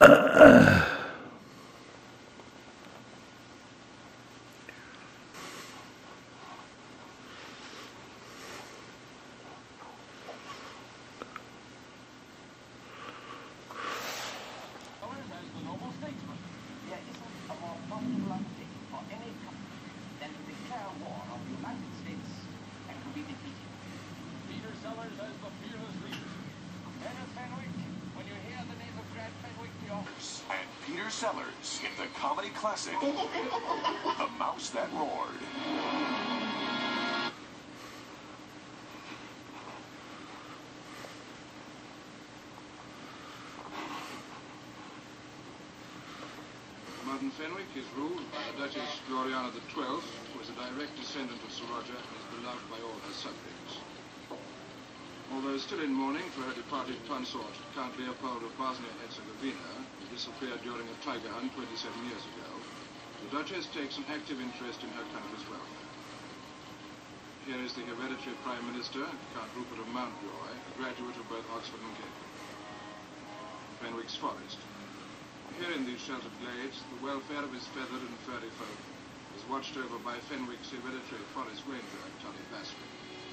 Peter Sellers in the comedy classic, The Mouse That Roared. Modern Fenwick is ruled by the Duchess Gloriana XII, who is a direct descendant of Sir Roger and is beloved by all her subjects. Although still in mourning for her departed consort, Count Leopold of Bosnia-Herzegovina, who disappeared during a tiger hunt 27 years ago, the Duchess takes an active interest in her country's welfare. Here is the hereditary Prime Minister, Count Rupert of Mountjoy, a graduate of both Oxford and Cambridge. Fenwick's Forest. Here in these sheltered glades, the welfare of his feathered and furry folk is watched over by Fenwick's hereditary forest ranger, Tully Bascom.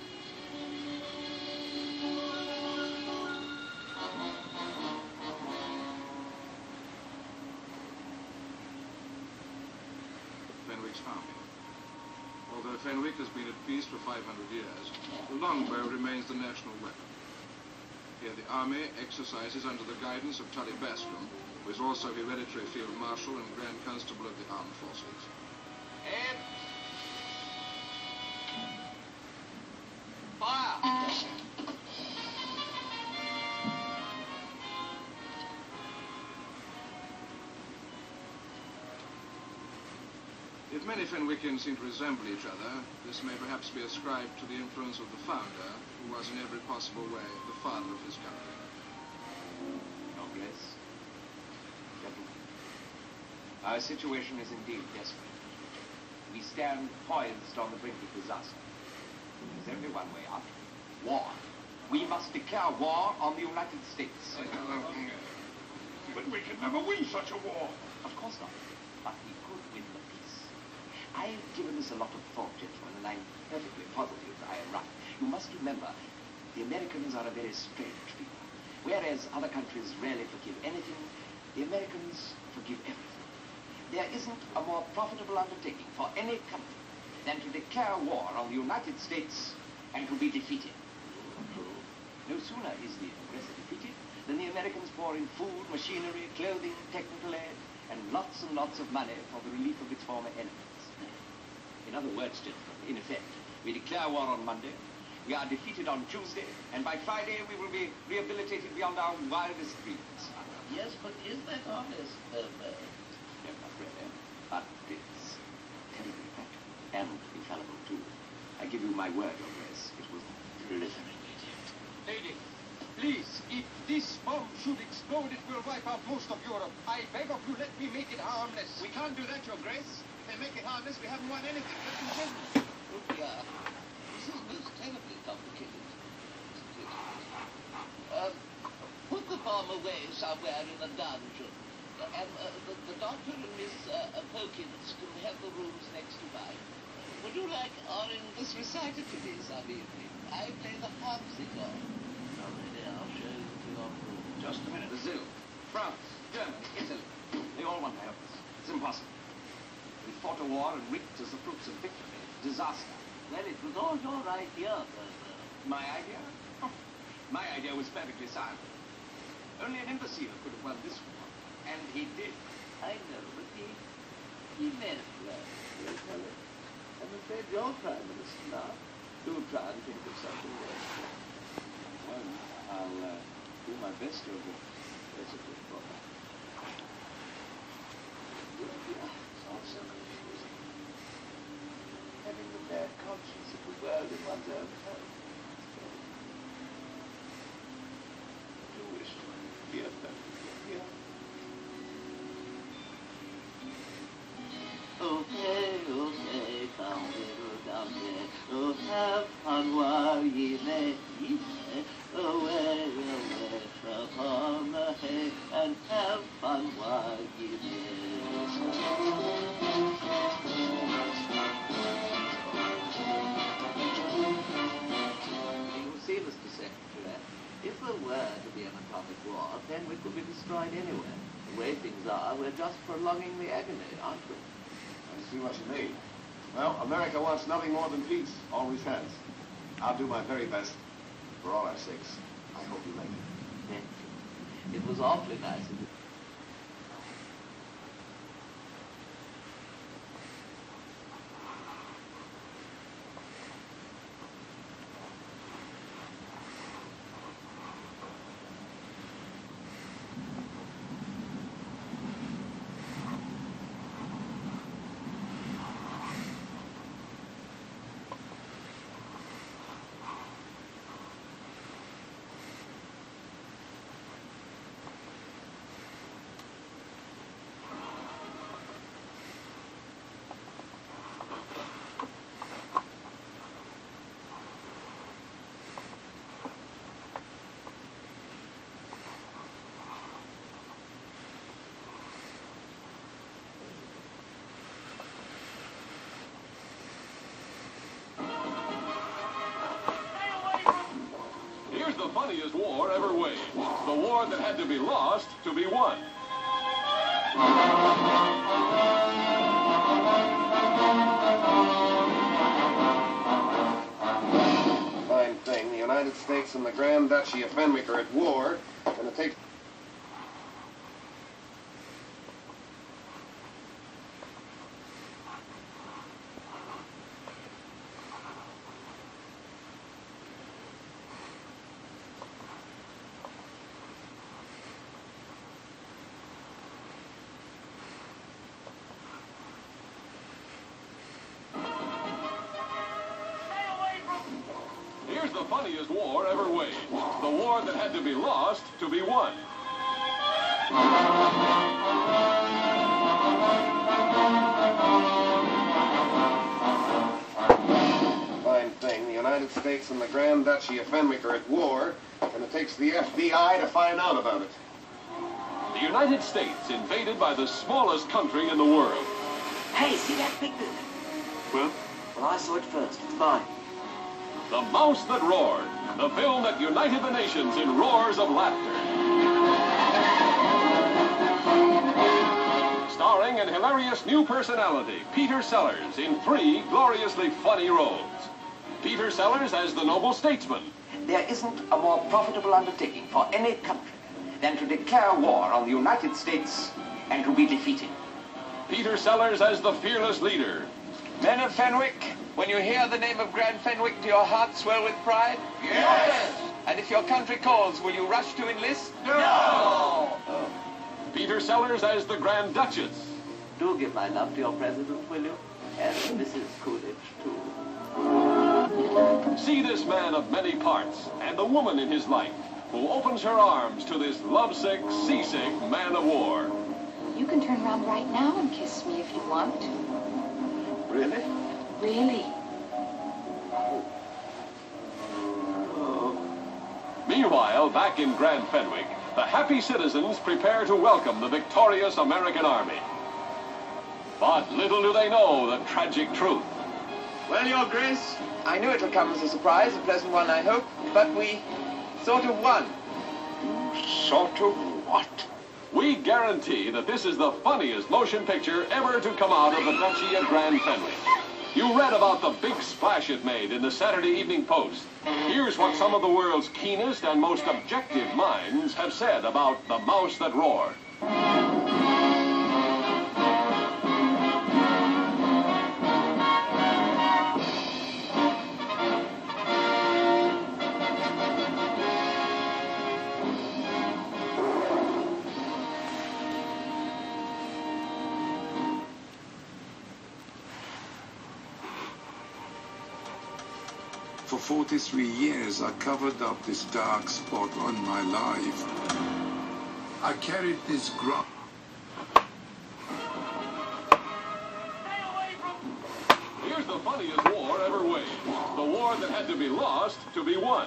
Fenwick's Army. Although Fenwick has been at peace for 500 years, the longbow remains the national weapon. Here the army exercises under the guidance of Tully Bascom, who is also hereditary Field Marshal and Grand Constable of the Armed Forces. And fire! If many Fenwickians seem to resemble each other, this may perhaps be ascribed to the influence of the founder, who was in every possible way the father of his country. Noblesse. Gentlemen, our situation is indeed desperate. We stand poised on the brink of disaster. There's only one way out. War. We must declare war on the United States. But we can never win such a war. Of course not. But we could win the peace. I've given this a lot of thought, gentlemen, and I'm perfectly positive I am right. You must remember, the Americans are a very strange people. Whereas other countries rarely forgive anything, the Americans forgive everything. There isn't a more profitable undertaking for any country than to declare war on the United States and to be defeated. No sooner is the aggressor defeated than the Americans pour in food, machinery, clothing, technical aid, and lots of money for the relief of its former enemies. In other words, gentlemen, in effect, we declare war on Monday, we are defeated on Tuesday, and by Friday we will be rehabilitated beyond our wildest dreams. Yes, but is that honest? No, not really. But it's terribly practical and infallible, too. I give you my word, Your Grace, it will deliver. Lady, please, if this bomb should explode, it will wipe out most of Europe. I beg of you, let me make it harmless. We can't do that, Your Grace. If they make it harmless, we haven't won anything. Let's continue. Oh, yeah. This is most terribly complicated. Put the bomb away somewhere in a dungeon. And the doctor and Miss Perkins can have the rooms next to mine. Would you like Orange's recited to me some evening? I play the harpsichord. I'll show you to your room. Just a minute. Brazil, France, Germany, Italy. They all want to help us. It's impossible. We fought a war and reaped as the fruits of victory. Disaster. Well, it was all your idea, Bertha. My idea? Oh, my idea was perfectly sound. Only an imbecile could have won this war. And he did. I know, but he meant well. Yes, Helen. I'm afraid you're Prime Minister now. Do try and think of something else. Well, I'll do my best, Your Grace. That's a good boy. It's all so confusing. Having the bad conscience of the world in one's own home. I do wish to be a perfect here. Oh, hey, come little down there. Oh, have fun while ye may. Away, away upon the hay, and have fun Fenwick will be destroyed anyway. The way things are, we're just prolonging the agony, aren't we? I see what you mean. Well, America wants nothing more than peace. Always has. I'll do my very best for all our sakes. I hope you make it. Thank you. It was awfully nice of you. Here's the funniest war ever waged. The war that had to be lost to be won. Fine thing. The United States and the Grand Duchy of Fenwick are at war, and it takes... Here's the funniest war ever waged. The war that had to be lost to be won. Fine thing. The United States and the Grand Duchy of Fenwick are at war, and it takes the FBI to find out about it. The United States invaded by the smallest country in the world. Hey, see that big building? Well, Well, I saw it first. It's mine. The Mouse That Roared, the film that united the nations in roars of laughter. Starring an hilarious new personality, Peter Sellers, in 3 gloriously funny roles. Peter Sellers as the noble statesman. There isn't a more profitable undertaking for any country than to declare war on the United States and to be defeated. Peter Sellers as the fearless leader. Men of Fenwick, when you hear the name of Grand Fenwick, do your hearts swell with pride? Yes! And if your country calls, will you rush to enlist? No! Peter Sellers as the Grand Duchess. Do give my love to your president, will you? And Mrs. Coolidge, too. See this man of many parts and the woman in his life who opens her arms to this lovesick, seasick man of war. You can turn around right now and kiss me if you want. Really? Really? Meanwhile, back in Grand Fenwick, the happy citizens prepare to welcome the victorious American army. But little do they know the tragic truth. Well, Your Grace, I knew it'll come as a surprise, a pleasant one, I hope, but we sort of won. Sort of what? We guarantee that this is the funniest motion picture ever to come out of the Duchy of Grand Fenwick. You read about the big splash it made in the Saturday Evening Post. Here's what some of the world's keenest and most objective minds have said about The Mouse That Roared. For 43 years, I covered up this dark spot on my life. I carried this grudge. Here's the funniest war ever waged. The war that had to be lost to be won.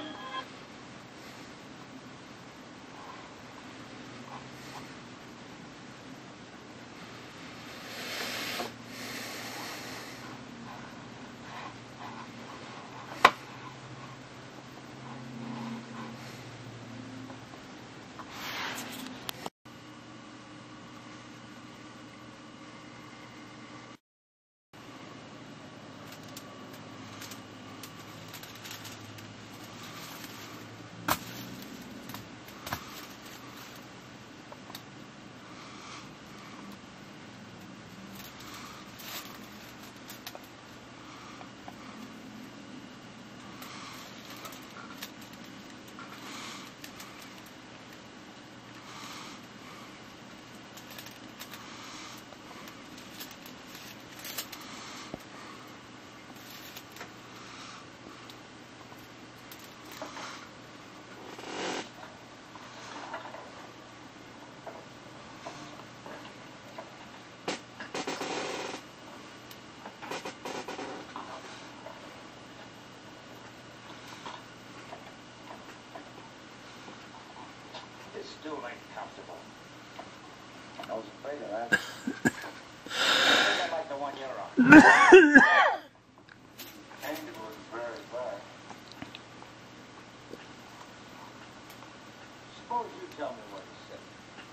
stool ain't comfortable. I was afraid of that. I think I like the one you're on. And it was very bad. Suppose you tell me what he said.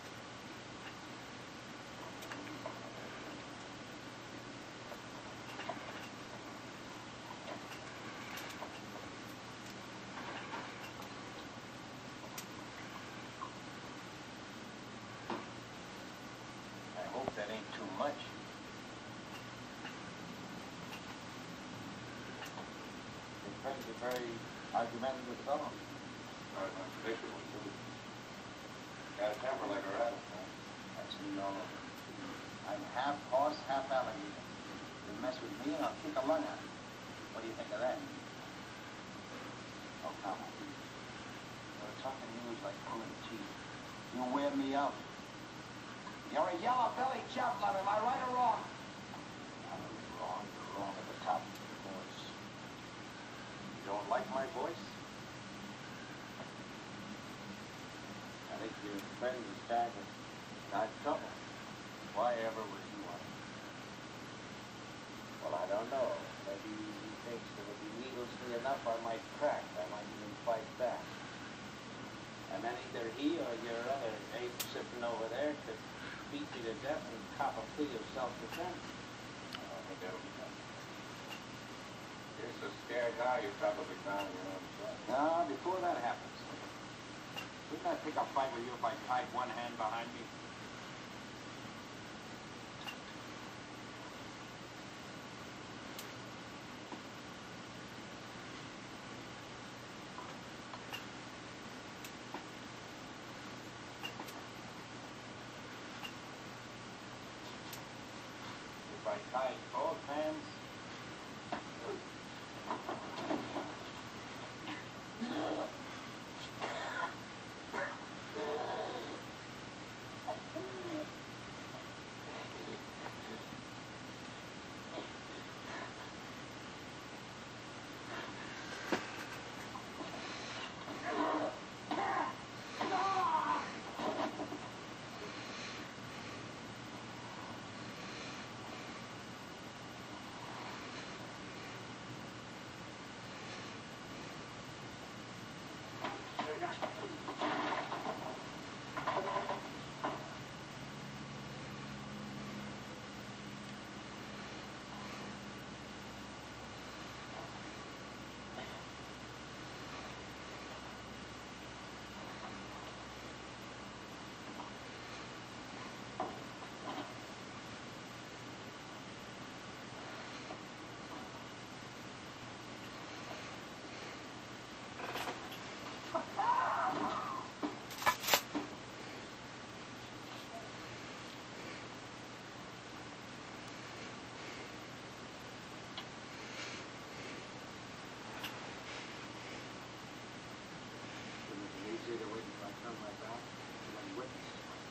I hope that ain't too much. Your friend's a very argumentative fellow. Very unpredictable, too. Got a temper like a rabbit, huh? That's me all over. I'm half horse, half alligator. You mess with me and I'll kick a lung out of you. What do you think of that? Oh, come on. Talking to you is like pulling teeth. You wear me out. You're a yellow-bellied chaplain, am I right or wrong? I'm wrong. You're wrong at the top of your voice. You don't like my voice? I think your friend is starting to got trouble. Why ever would you want it? Well, I don't know. Maybe he thinks that if he needlessly enough, I might crack. I might even fight back. And then either he or your other ape sitting over there could beat you to death and cop a plea of self-defense. I don't think that'll be done. You're so scared now, you're probably drowning your own blood. No, before that happens. Wouldn't I pick a fight with you if I tied one hand behind me? If I tied both hands, either way, if I turn my back, and then witness.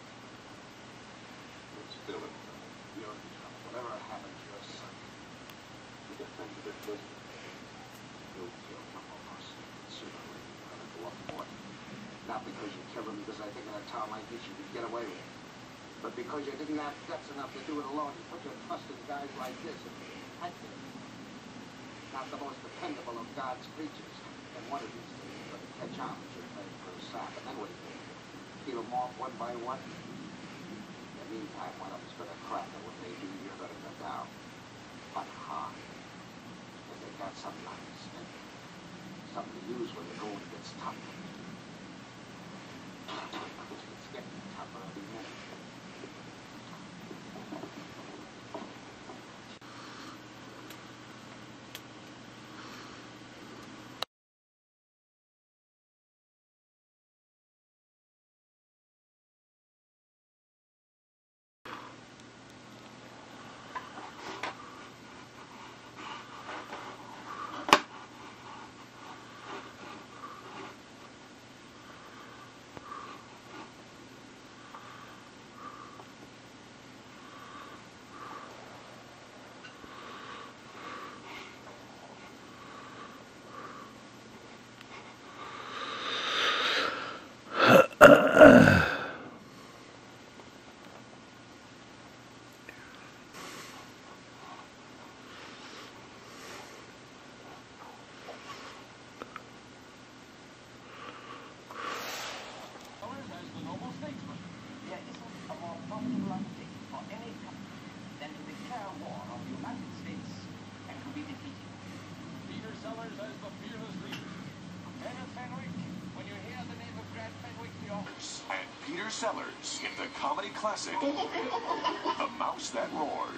It's still in trouble. You're in trouble. Whatever happens, you're sunk. You get things a bit twisted. You'll kill some of us. Sooner or later, you're gonna go up for it. Not because you killed him, because I think in a town like this you could get away with it. But because you didn't have guts enough to do it alone, you put your trust in guys like this. And not the most dependable of God's creatures. And one of these days, you're going to catch on with your play for a sack. And then what do you do? Peel them off one by one? In the meantime, one of them's going to crack, and when they do, you're going to go down. But hard. And they got something on his head. Something to use when the going gets tough. It's getting tougher every minute. bestsellers in the comedy classic, The Mouse That Roared.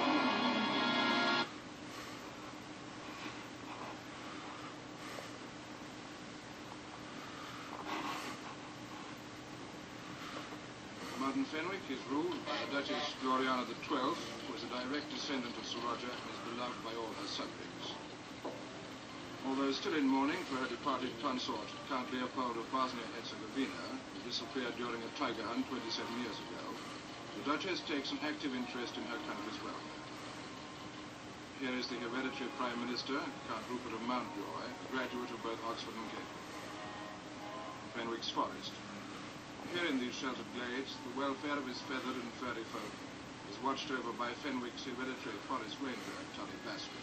Martin Fenwick is ruled by the Duchess Gloriana XII, who is a direct descendant of Sir Roger and is beloved by all her subjects. Although still in mourning for her departed consort, Count Leopold of Bosnia-Herzegovina, who disappeared during a tiger hunt 27 years ago, the Duchess takes an active interest in her country's welfare. Here is the hereditary Prime Minister, Count Rupert of Mountjoy, a graduate of both Oxford and Cambridge. Fenwick's Forest. Here in these sheltered glades, the welfare of his feathered and furry folk is watched over by Fenwick's hereditary forest ranger, Tully Bascom.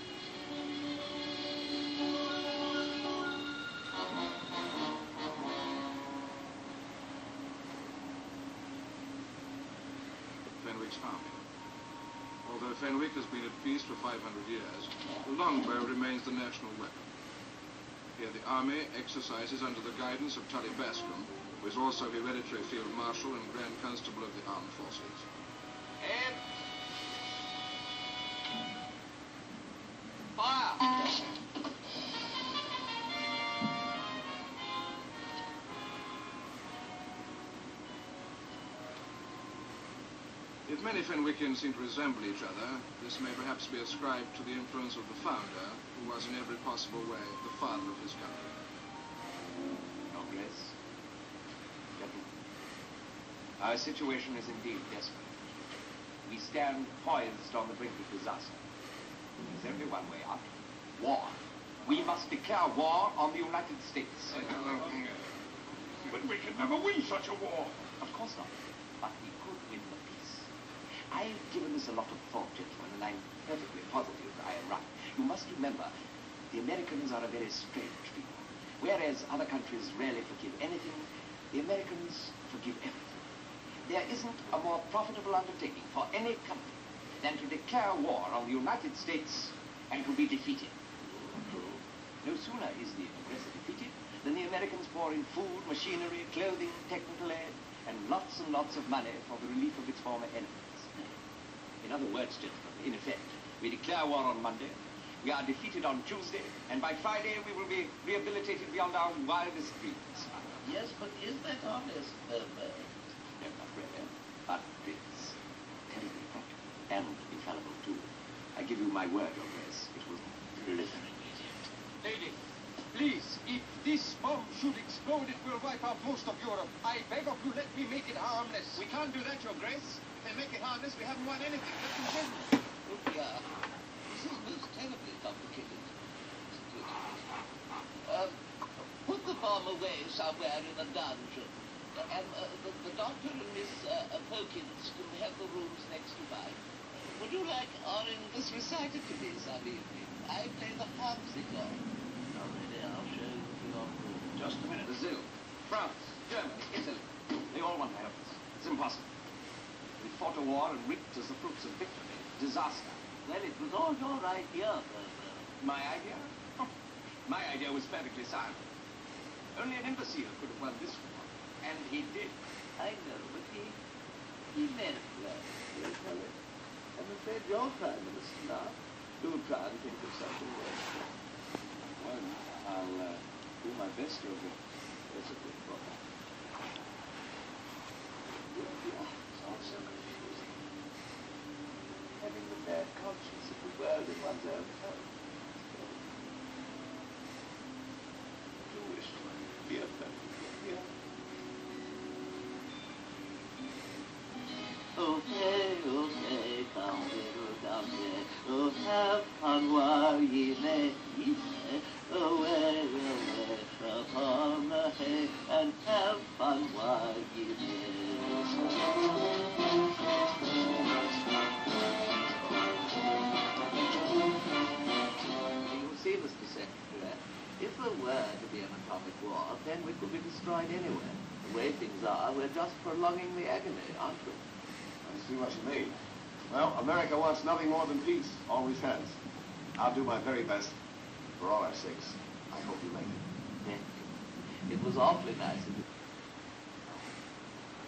Fenwick's army. Although Fenwick has been at peace for 500 years, the longbow remains the national weapon. Here the army exercises under the guidance of Tully Bascom, who is also hereditary Field Marshal and Grand Constable of the Armed Forces. And fire! If many Fenwickians seem to resemble each other, this may perhaps be ascribed to the influence of the founder, who was in every possible way the father of his country. Your Grace, gentlemen, our situation is indeed desperate. We stand poised on the brink of disaster. There's only one way out. War. We must declare war on the United States. But we can never win such a war. Of course not. But we could win the peace. I've given this a lot of thought, gentlemen, and I'm perfectly positive I am right. You must remember, the Americans are a very strange people. Whereas other countries rarely forgive anything, the Americans forgive everything. There isn't a more profitable undertaking for any country than to declare war on the United States and to be defeated. No sooner is the aggressor defeated than the Americans pour in food, machinery, clothing, technical aid, and lots of money for the relief of its former enemies. In other words, gentlemen, in effect, we declare war on Monday, we are defeated on Tuesday, and by Friday we will be rehabilitated beyond our wildest dreams. Yes, but is that honest, Herbert? No, not really, but it's terribly practical and infallible, too. I give you my word, Your Grace, it will deliver. Lady, please, if this bomb should explode, it will wipe out most of Europe. I beg of you, let me make it harmless. We can't do that, Your Grace. If they make it harmless, we haven't won anything. Let's continue. Oh, yeah. This is most terribly complicated. Put the bomb away somewhere in a dungeon. And the doctor and Miss Perkins can have the rooms next to mine. Would you like this recited to me some evening? I play the harpsichord. Already, I'll show you your room. Just a minute. Brazil, France, Germany, Italy. They all want to help us. It's impossible. We fought a war and reaped as the fruits of victory. Disaster. Well, it was all your idea, Herbert. My idea? My idea was perfectly sound. Only an imbecile could have won this war. And he did. I know, but he meant well. Yes, Helen. I'm afraid your Prime Minister now. Do try and think of something worse. Well, I'll do my best, Your Grace. That's a good book. It's all so confusing. Having the bad conscience of the world in one's own home. I do wish to be a perfect here. Oh, hey, come here, come here. Oh, have fun while ye may. Away, upon the hay, and have fun while ye may. You see, Mr. Secretary, if there were to be an atomic war, then we could be destroyed anywhere. The way things are, we're just prolonging the agony, aren't we? I see what you mean. Well, America wants nothing more than peace. Always has. I'll do my very best for all our sakes. I hope you make it. Thank you. It was awfully nice of you.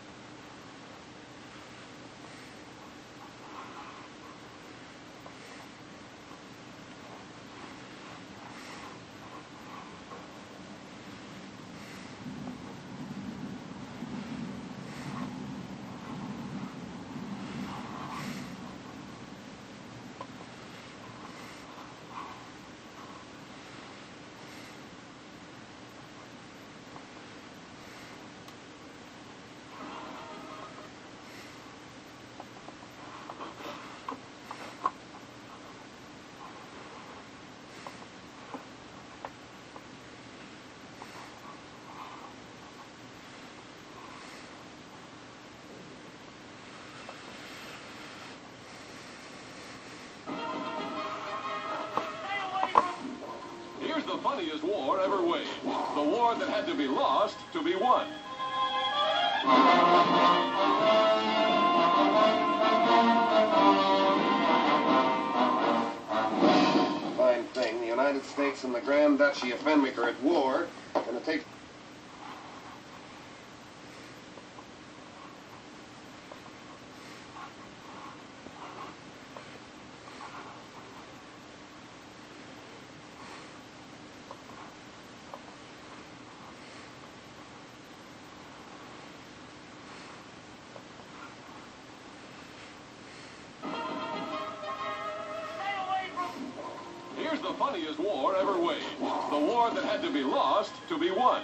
funniest war ever waged. The war that had to be lost to be won. Fine thing. The United States and the Grand Duchy of Fenwick are at war, and it takes... Here's the funniest war ever waged. The war that had to be lost to be won.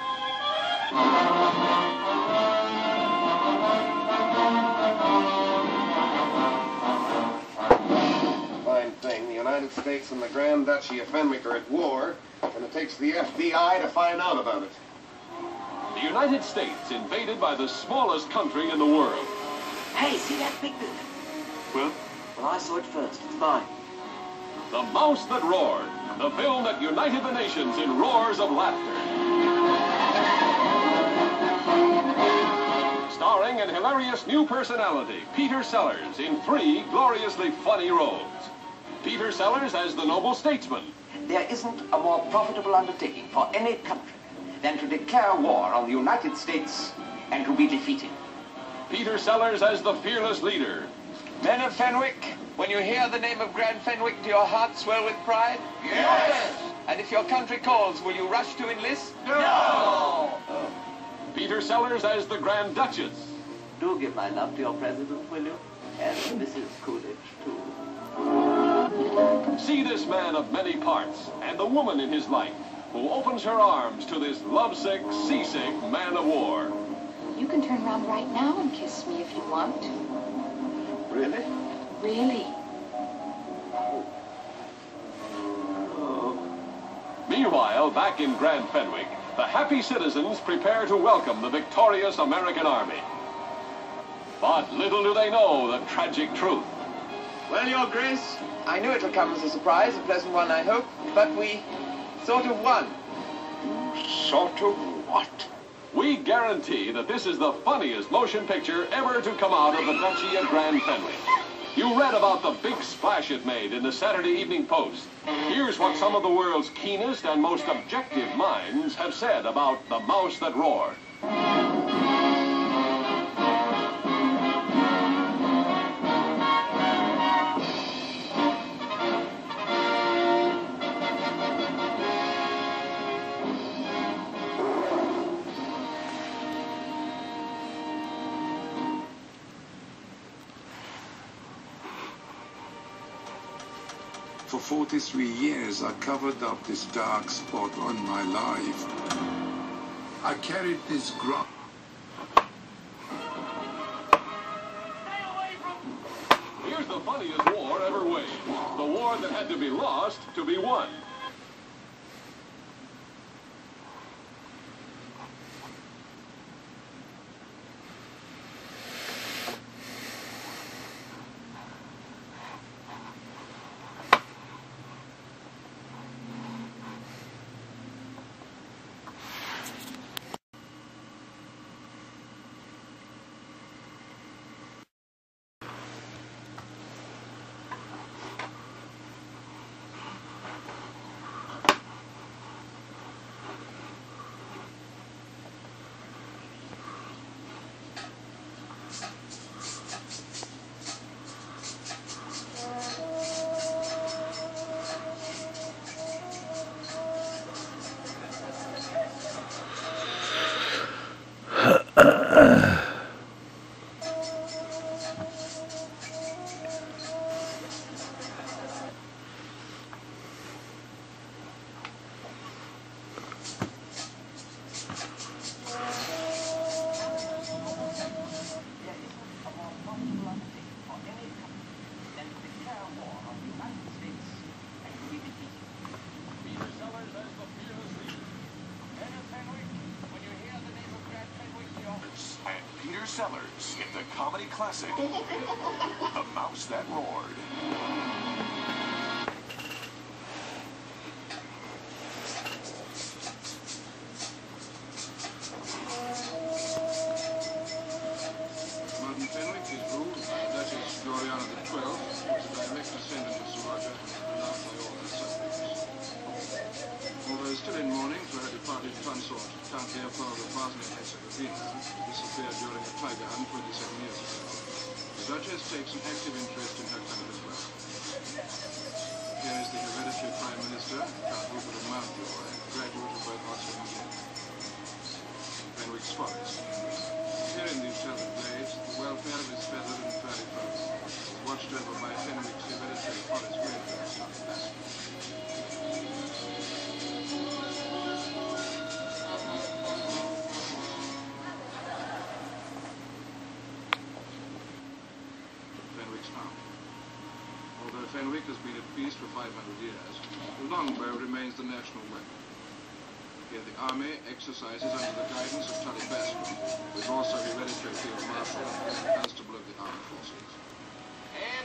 Fine thing. The United States and the Grand Duchy of Fenwick are at war, and it takes the FBI to find out about it. The United States invaded by the smallest country in the world. Hey, see that big building? Well? Well, I saw it first. It's mine. The Mouse That Roared, the film that united the nations in roars of laughter. Starring an hilarious new personality, Peter Sellers, in 3 gloriously funny roles. Peter Sellers as the noble statesman. There isn't a more profitable undertaking for any country than to declare war on the United States and to be defeated. Peter Sellers as the fearless leader. Men of Fenwick, when you hear the name of Grand Fenwick, do your hearts swell with pride? Yes! And if your country calls, will you rush to enlist? No! Peter Sellers as the Grand Duchess. Do give my love to your president, will you? And Mrs. Coolidge, too. See this man of many parts, and the woman in his life, who opens her arms to this lovesick, seasick man of war. You can turn around right now and kiss me if you want. Really? Really? Meanwhile, back in Grand Fenwick, the happy citizens prepare to welcome the victorious American army. But little do they know the tragic truth. Well, Your Grace, I knew it'll come as a surprise, a pleasant one, I hope, but we sort of won. Sort of what? We guarantee that this is the funniest motion picture ever to come out of the Duchy of Grand Fenwick. You read about the big splash it made in the Saturday Evening Post. Here's what some of the world's keenest and most objective minds have said about The Mouse That Roared. For 43 years, I covered up this dark spot on my life. I carried this grudge. Here's the funniest war ever waged. The war that had to be lost to be won. Sellers in the comedy classic, The Mouse That Roared. sort, Count Leopold of Bosnia-Herzegovina, disappeared during a tiger hunt 27 years ago. The Duchess takes an active interest in her country as well. Here is the hereditary Prime Minister, Count Rupert of Mountjoy, graduate of both Oxford and Cambridge. Fenwick's Forest. Here in these sheltered glades, the welfare of his feathered and furry folk is watched over by Fenwick's hereditary forest ranger, Sonny Baskerville. Although Fenwick has been at peace for 500 years, the longbow remains the national weapon. Here the army exercises under the guidance of Tully Baskerville, who is also hereditary field marshal and constable of the armed forces. And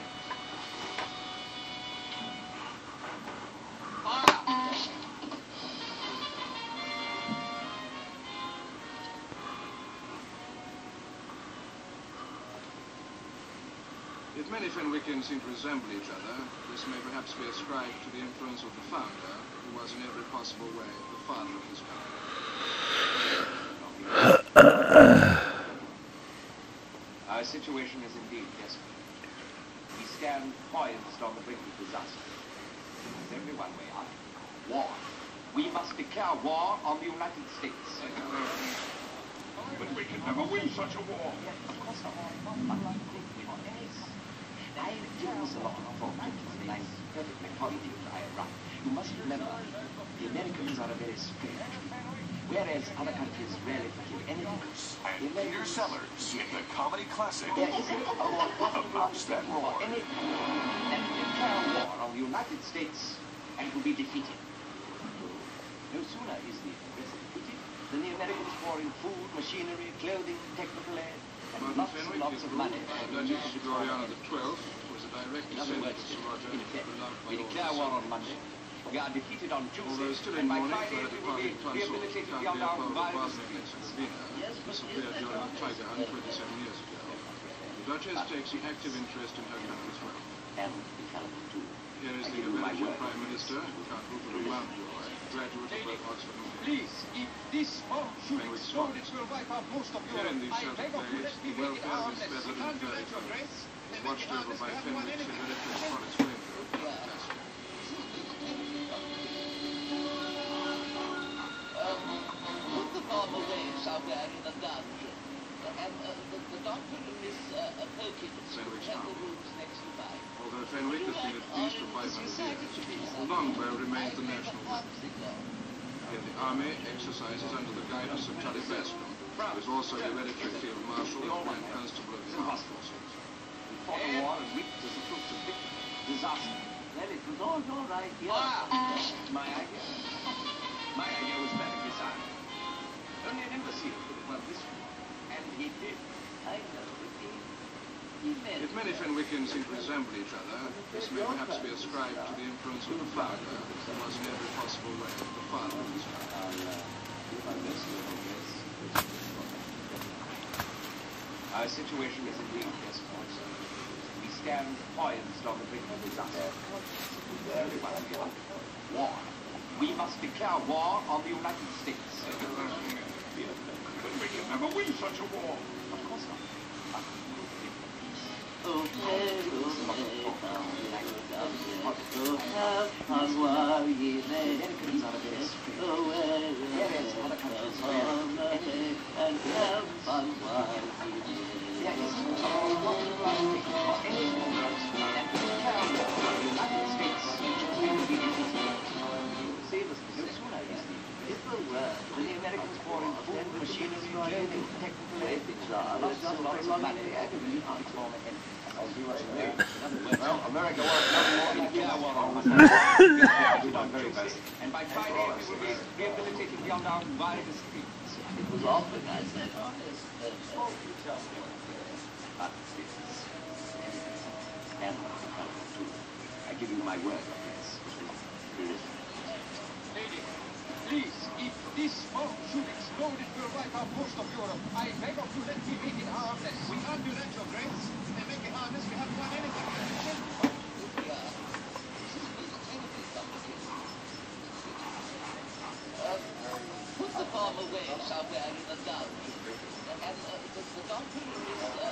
If many Fenwickians seem to resemble each other, this may perhaps be ascribed to the influence of the founder, who was in every possible way the father of his country. Our situation is indeed desperate. We stand poised on the brink of disaster. There's only one way out. War. We must declare war on the United States. But we can never win such a war. Of course not. I've given this a lot of thought, and I'm perfectly positive I am right. You must remember, the Americans are a very strange people. Whereas other countries rarely forgive anything. And Peter Sellers in the comedy classic, There isn't a more A Mouse That Roared. any than to declare war on the United States and to be defeated. No sooner is the US defeated than the Americans pour in food, machinery, clothing, technical aid, and Martin lots and Fenwick lots is of ruled money. by Duchess Gloriana XII, who was a direct In other descendant words, of Sir Roger, in effect, beloved by we all declare his war on subjects. Monday. We are defeated on Although Tuesday, still and in by mourning Friday for her we will be departed consort, rehabilitated Count beyond our Leopold of wildest Bosnia-Herzegovina, Yes, but disappeared during a tiger hunt 27 years ago. The Duchess takes an active interest in her country as well. and infallible too. Here is the hereditary Prime Minister, Count Rupert of Mountjoy, graduate of both Oxford and Cambridge. Please, if this bomb should Fenwick's explode, Forest. it will wipe out most of Here in Europe. these I sheltered beg of you, glades, let the me make it welfare of his harmless. feathered We can't and do furry that, Your folk Grace. is watched over by Fenwick's hereditary forest ranger, Baskerville. put the bomb away somewhere in a dungeon. And the doctor and Miss Perkins Fenwick's have the Farm. rooms next to mine. Although Fenwick has been at peace for 500 years, the longbow remains the national weapon. Here the army exercises under the guidance of Tully Baskerville, who is also hereditary field marshal and grand constable of the armed forces. We fought a war and reaped the fruits of victory. Disaster. Well, it was all your idea. My idea? My idea was perfectly sound. Only an imbecile could have won this war. And he did. I know it did. He meant If many Fenwickians seem to resemble each other, this may perhaps be ascribed to the influence of the founder, who was in every possible way the father of his country. Our situation is indeed desperate. We stand poised on the brink of disaster. Very well, John. War. We must declare war on the United States. But we can never win such a war. Of course not. Americans are a very strange. Whereas other countries and have fun while there is the United States will be defeated. Save us no sooner is the word when the Americans pour in food, machinery, clothing, technical aid, lots of money. Well, America wants nothing more than peace. I'll do my very best. And by Friday, we will be rehabilitated beyond our wildest dreams. It was awfully nice. But this is and I give you my word on this. Lady, please, if this bomb should explode, it will wipe out most of Europe. I beg of you, let me make it harmless. We can't do that, Your Grace. If they make it harmless, we haven't won anything. Put the bomb somewhere in the dungeon. And the doctor and Miss